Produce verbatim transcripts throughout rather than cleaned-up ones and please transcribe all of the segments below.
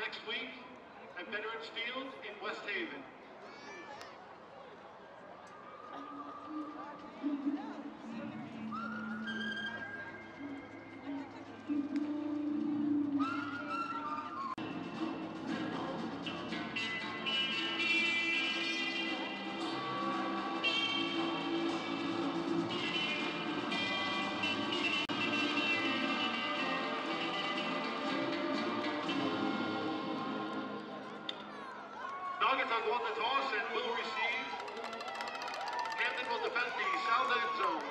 next week at Veterans Field in West Haven. Naugatuck won the toss and will receive. Hampton will defend the south end zone.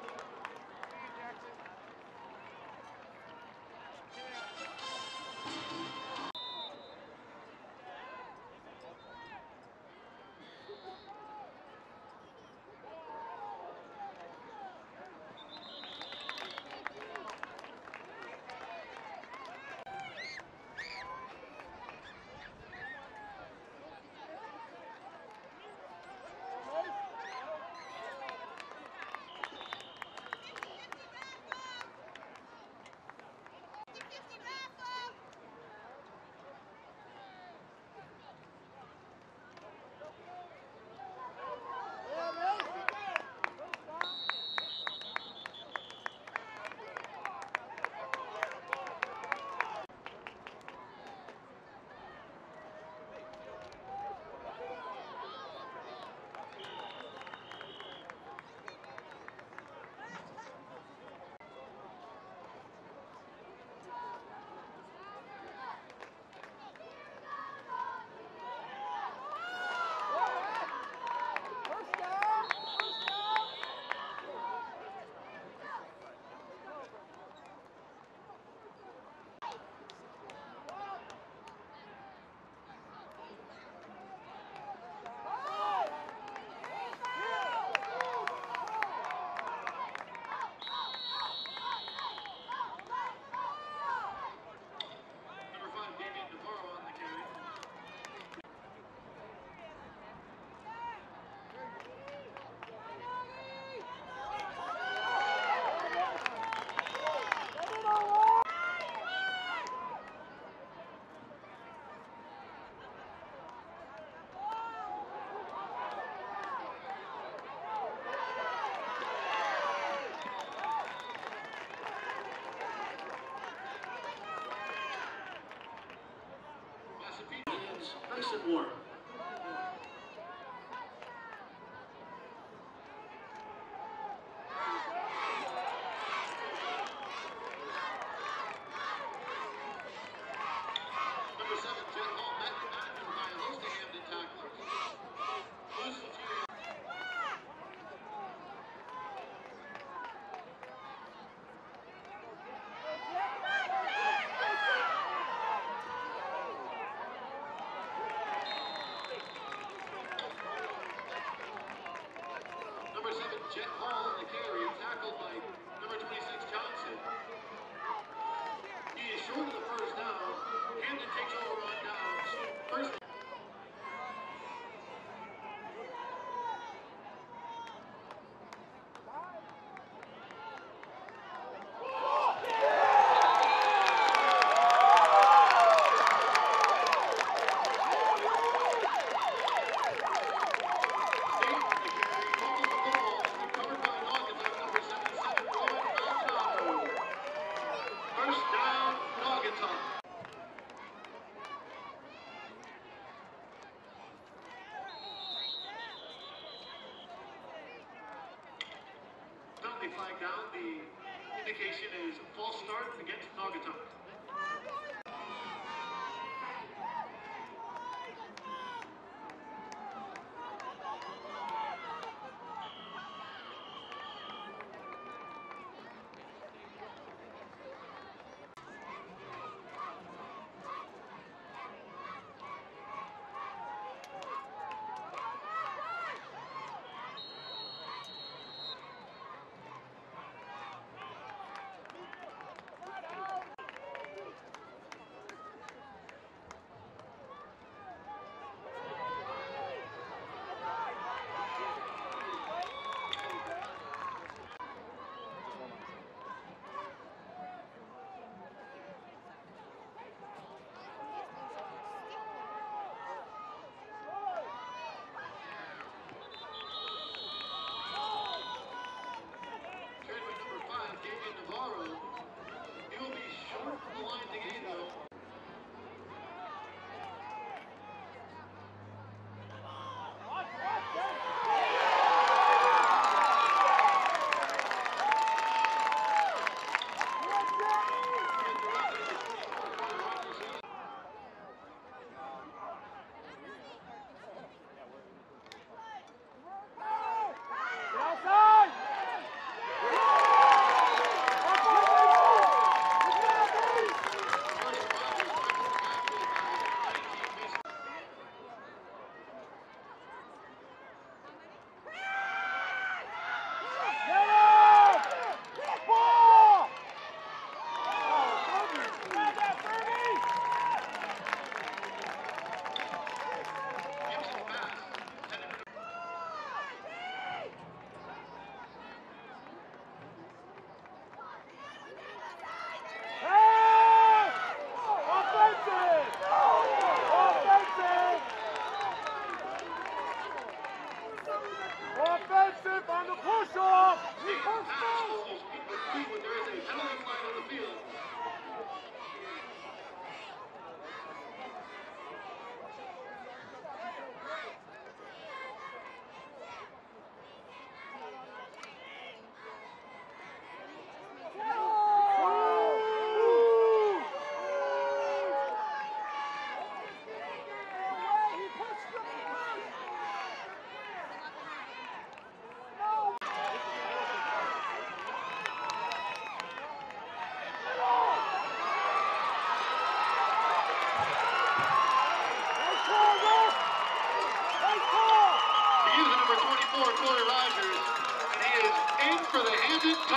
Nice and warm. Number seven, Jet Hall, met Matthew by a host of Hampton tacklers. Loose interior. Number seven, Jet Hall on the carry, tackled by number twenty-six, Johnson. He is short of the first down. Hampton takes over on downs. First. Penalty flag down. The indication is false start against Naugatuck.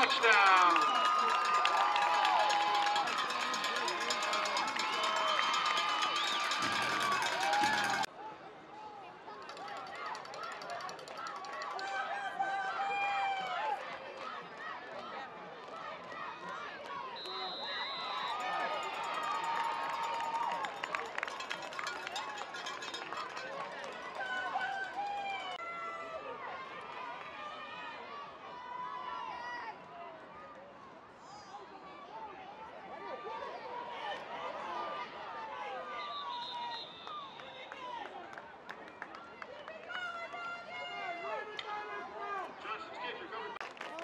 touchdown. Johnson's kick recovered.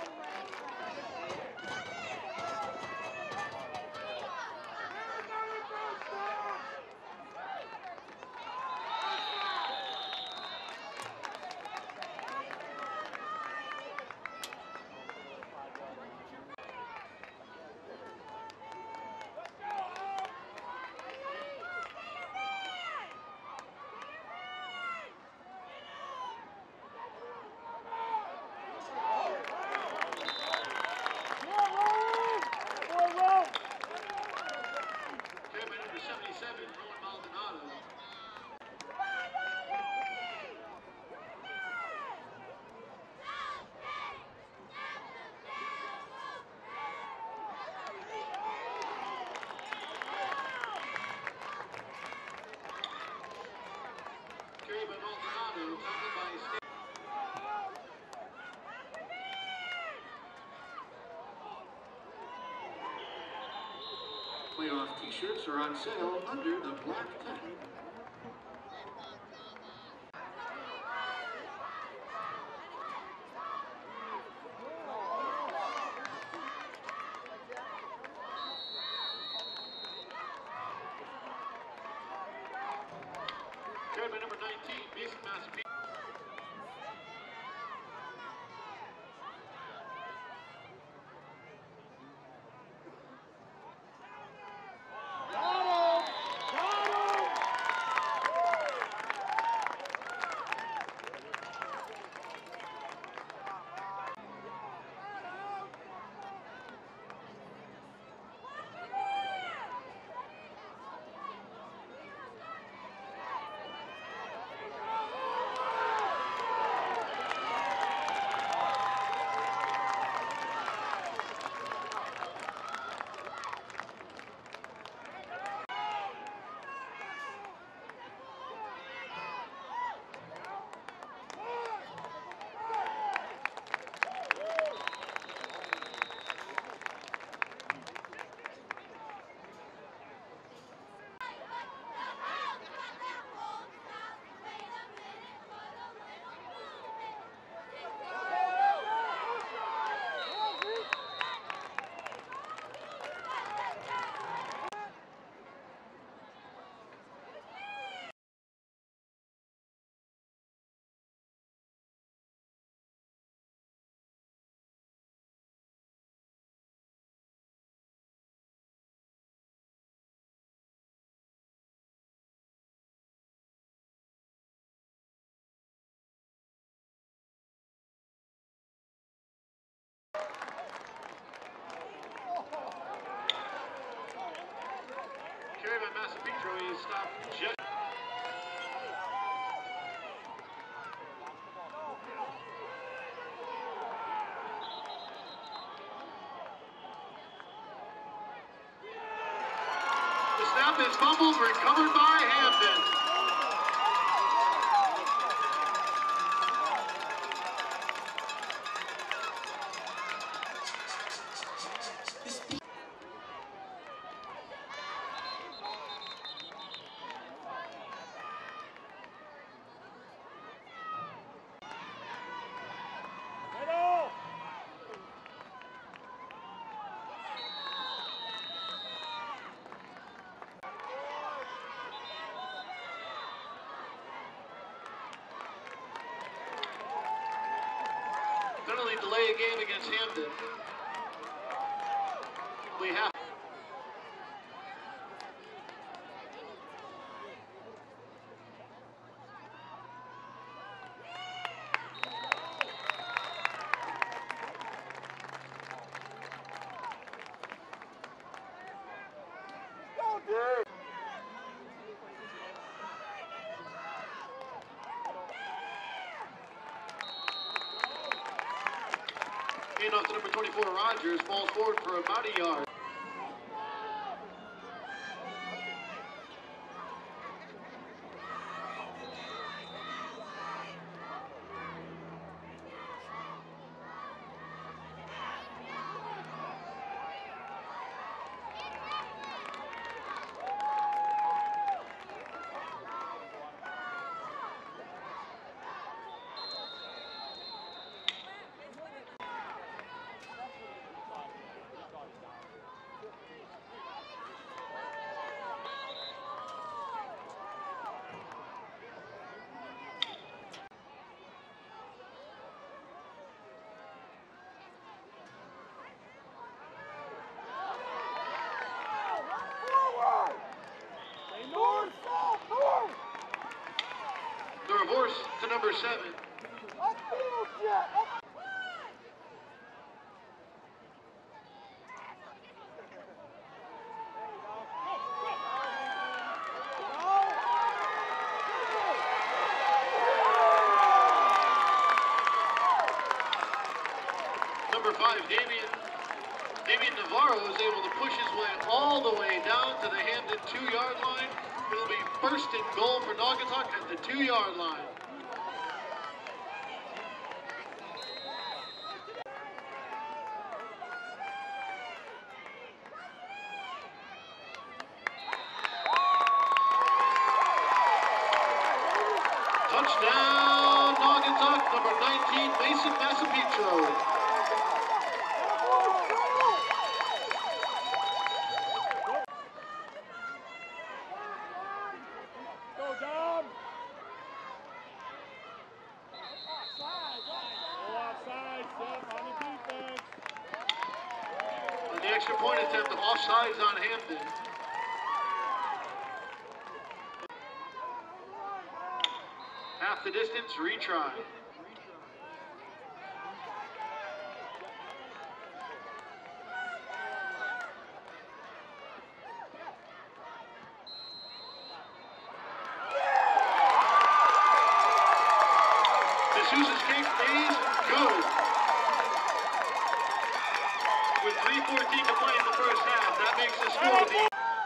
Carried by number seventy-seven, Rowan Maldonado. Carried by Maldonado, tackled by State. Playoff t-shirts are on sale under the black tent. Carried by number nineteen, Mason Massapequa. Carried by Massapequa, he is stopped just. The snap is fumbled, recovered by Hampton. Penalty delay a game against Hampton. We have. hand off to number twenty-four, Rogers. Falls forward for about a yard. The reverse to number seven. Number five, Damian, Damian Navarro is able to push his way all the way down to the Hamden two-yard line. It'll be first and goal for Naugatuck at the two-yard line. Touchdown, Naugatuck, number nineteen, Mason Massapietro. The extra point attempt of offsides on Hamden. Half the distance, retry. DeSouza's kick is good. With three fourteen to play in the first half, that makes the score the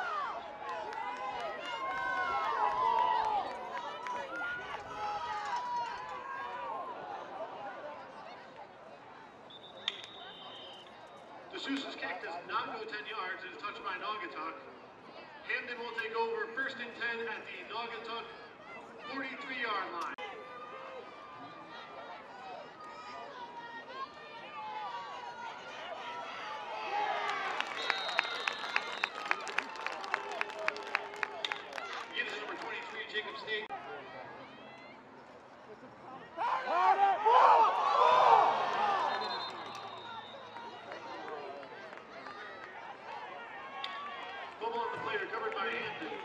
DeSouza's kick does not go ten yards. It is touched by Naugatuck. Hamden will take over first and ten at the Naugatuck forty-three-yard line. Jacob State. Bubble on the play, recovered by Hamden.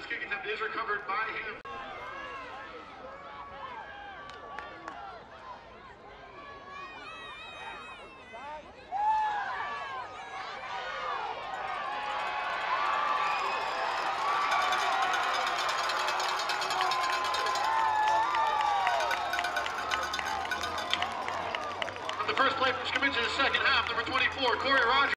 onside kick attempt is recovered by him. On the first play from scrimmage in the second half, number twenty-four, Corey Rogers.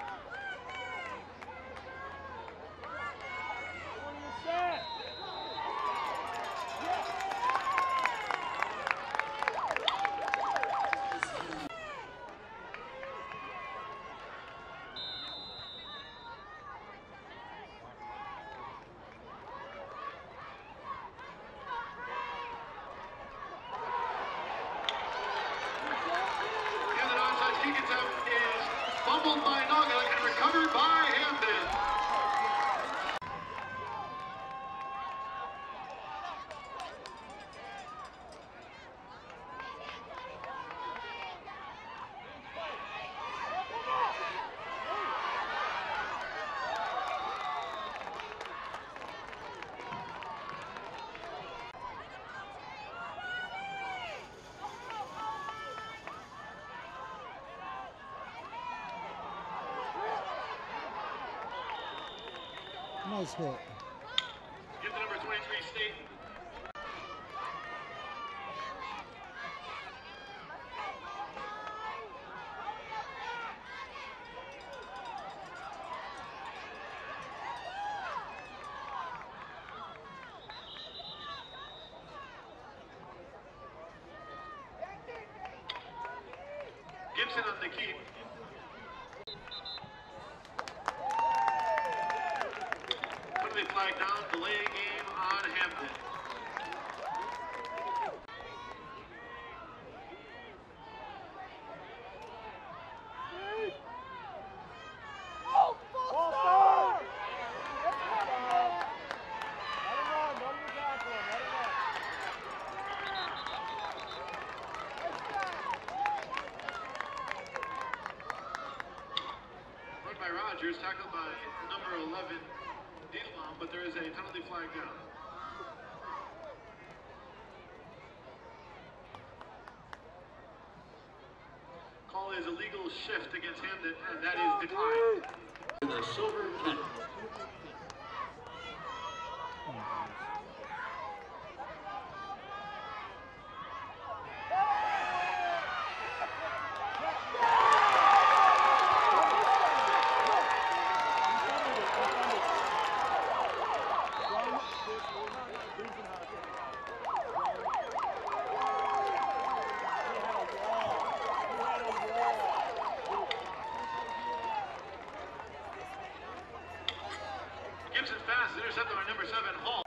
Kick attempt is fumbled by Naga and recovered by Hampden. Nice hit. Give the number twenty-three State. Gibson on the keep. Flag down, delay game on Hampden. Run by Rogers, tackled by number eleven. But there is a penalty flag down. Call is a legal shift against Hampden, and that is declined. The silver pen. Gibson's pass is intercepted by number seven, Hall.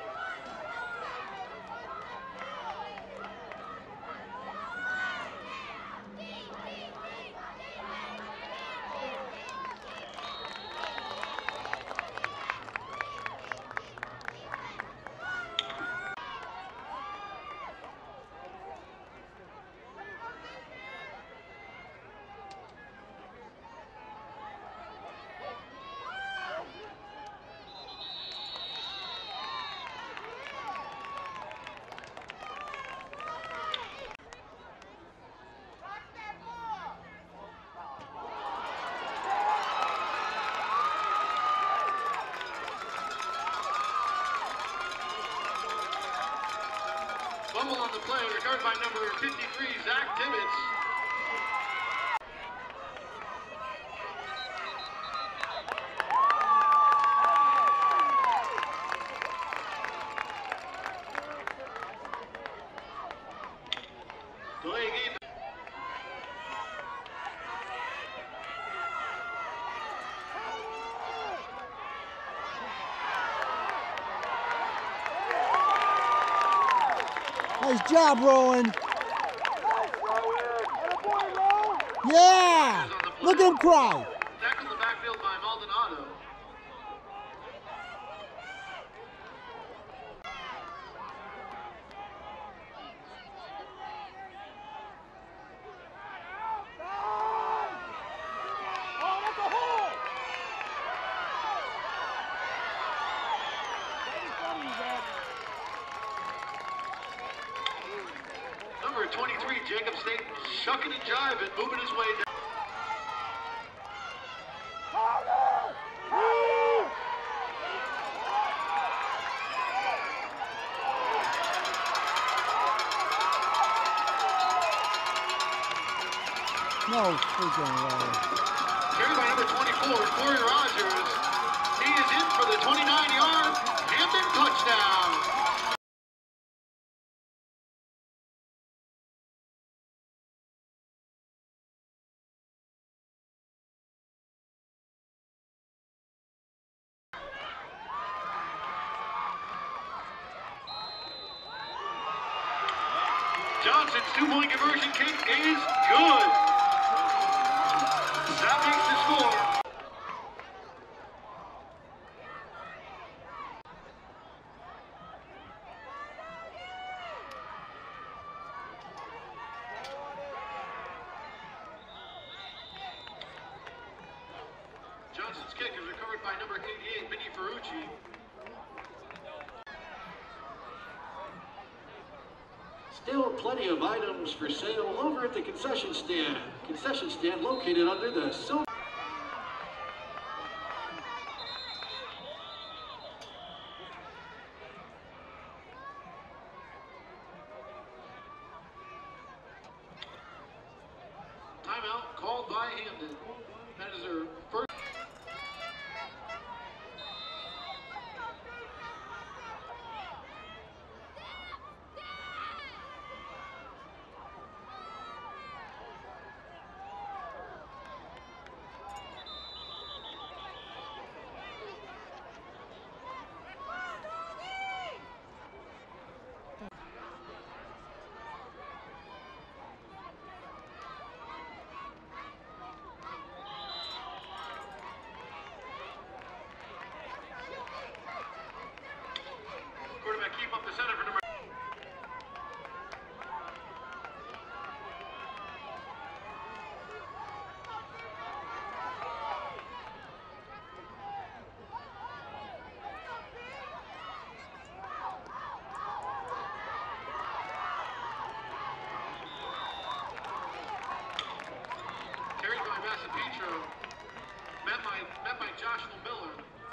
Fumble on the play, recovered by number fifty-three, Zach Tibbetts. Delay game. Nice job, Rowan. Yeah! Look at him cry. Tackle in the backfield by Maldonado. number twenty-three, Jacob State, shucking and jiving, moving his way down. No freaking way. Carried by number twenty-four, Corey Rogers. He is in for the twenty-nine yard Hampton touchdown. Johnson's two-point conversion kick is good. That makes the score. Johnson's kick is recovered by number eighty-eight, Vinny Ferrucci. Still plenty of items for sale over at the concession stand. Concession stand located under the silver. Timeout called by Hampton. That is their first. Quarterback keep up the center for number. Carried by Massapetro. Met by, met by Joshua Miller.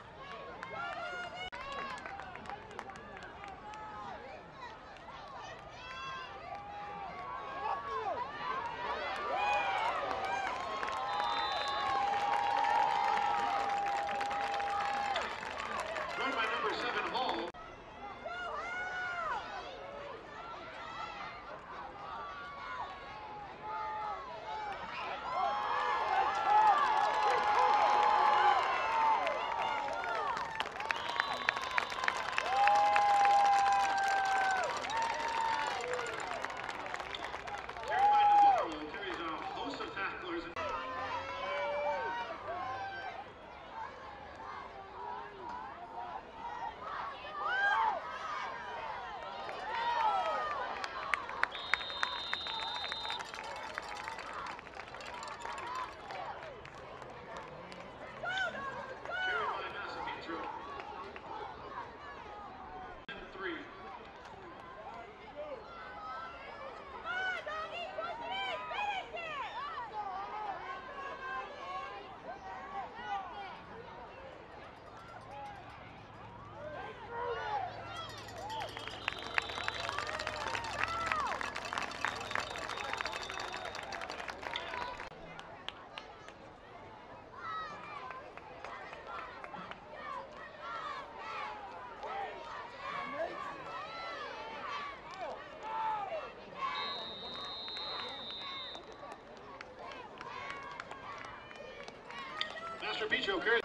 Run by number seven, Hall. Carried by Navarro, carries a host of tacklers. Carried by Massapetro. Three. Massapetro carries.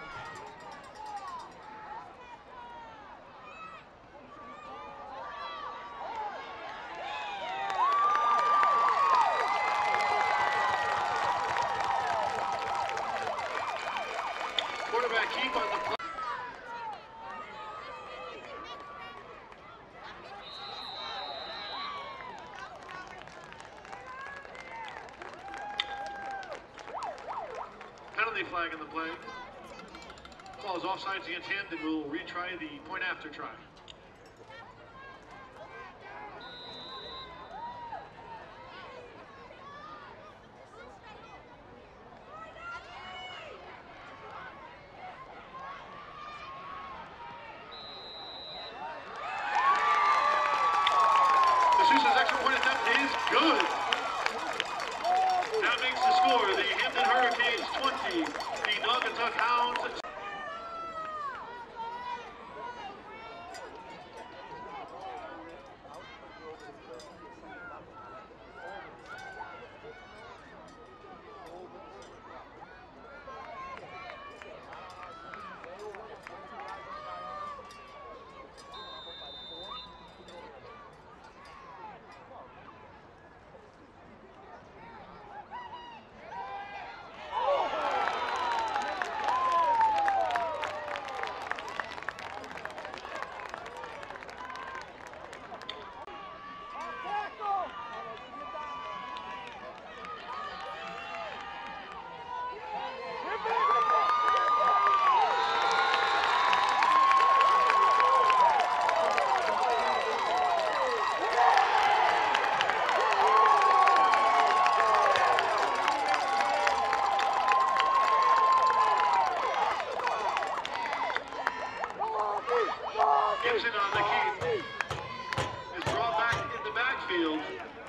Quarterback keep on the play. Penalty flag in the play. Calls offsides against Hampton. We'll retry the point after try. Sousa's extra point attempt is good. That makes the score the Hampton Hurricanes twenty, the Naugatuck Hounds Gibson on the key is brought back in the backfield.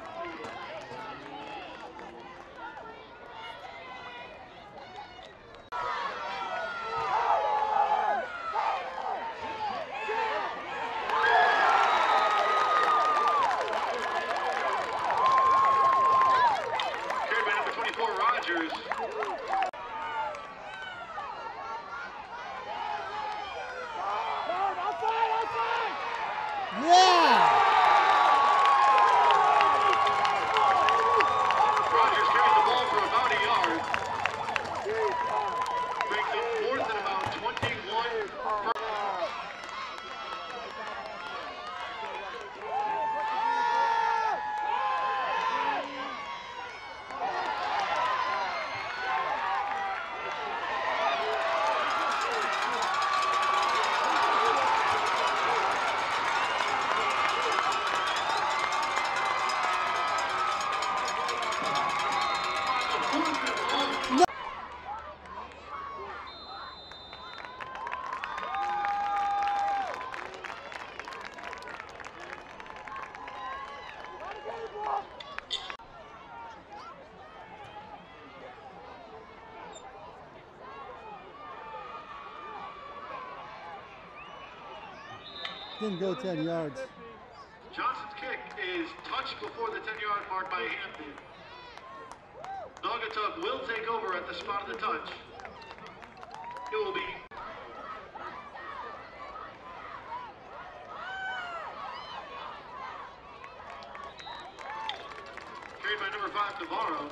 Carried by number twenty-four, Rogers. Yeah! Rogers carried the ball for about a yard. Brings it fourth and about twenty-one. Didn't go ten yards. Johnson's kick is touched before the ten-yard mark by Hampton. Naugatuck will take over at the spot of the touch. It will be carried by number five, Navarro.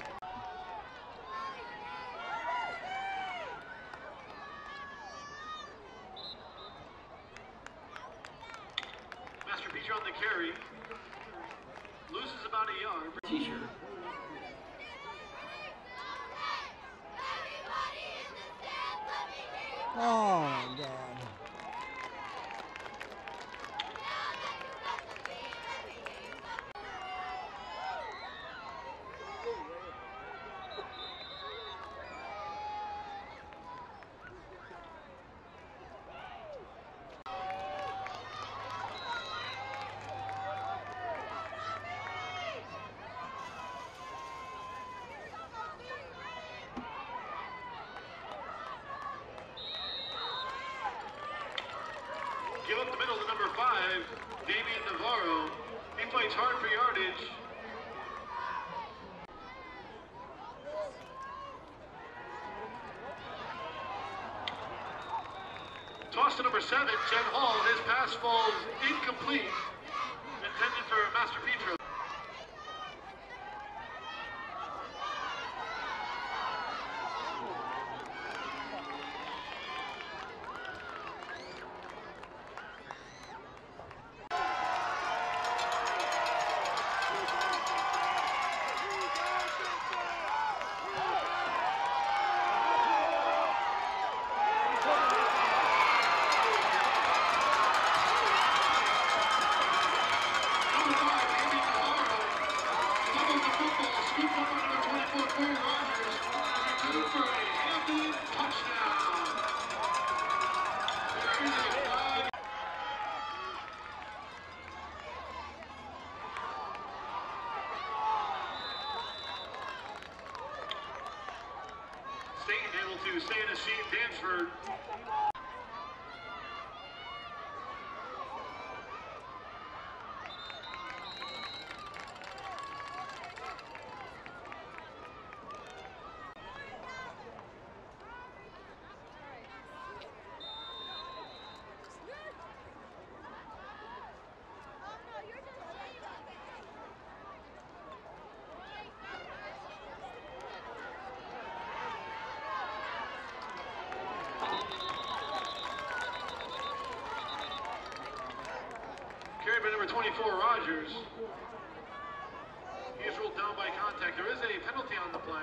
Master Peter on the carry. Loses about a yard. T-shirt. Oh my God. Give up the middle to number five, Damian Navarro. He fights hard for yardage. Toss to number seven, Jen Hall. His pass falls incomplete. Intended for Master Petro. Staten able to stay in a seat. Dansford. Carried by number twenty-four, Rogers. He is ruled down by contact. There is a penalty on the play.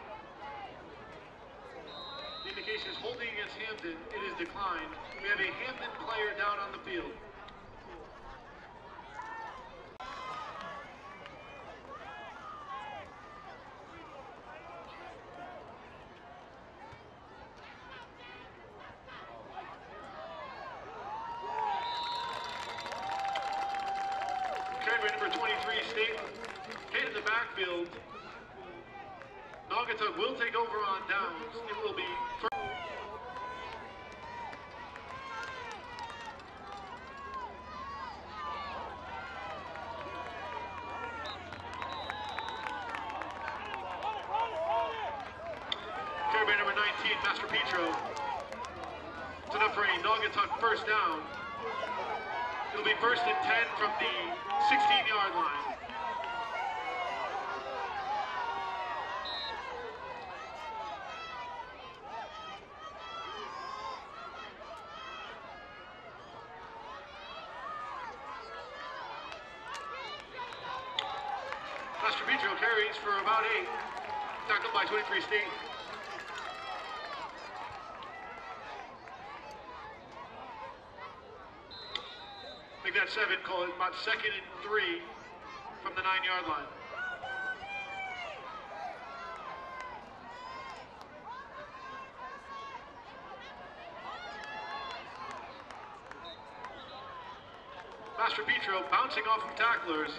The indication is holding against Hampden. It is declined. We have a Hampden player down on the field. Carried by number twenty-three, Staten. Hit in the backfield. Naugatuck will take over on downs. It will be first. Carried by number nineteen, Master Petro. It's enough for a Naugatuck first down. It'll be first and ten from the sixteen-yard line. Master Petro carries for about eight. Tackled by twenty-three State. Make that seven, call it about second and three from the nine-yard line. Master Petro bouncing off of tacklers.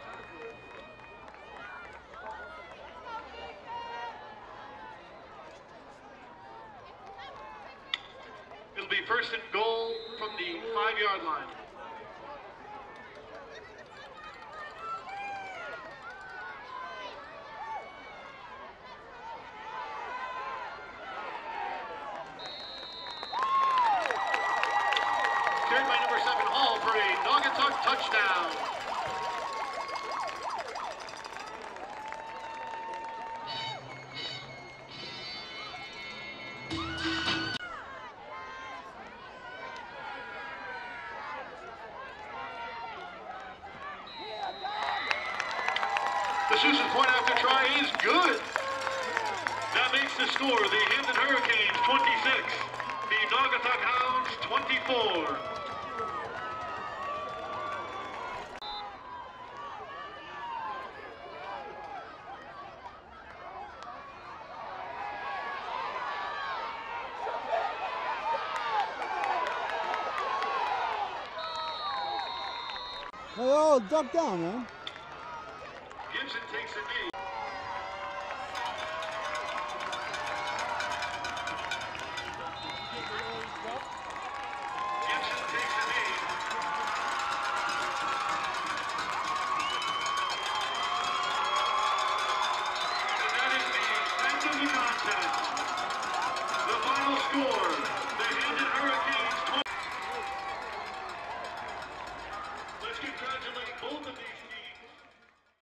It'll be first and goal from the five-yard line. Carried by number seven, Hall, for a Naugatuck touchdown. The Sousa's point after try is good. That makes the score the Hampden Hurricanes twenty-six, the Naugatuck Hounds twenty-four. Hey, oh, duck down, man. Gibson takes a knee.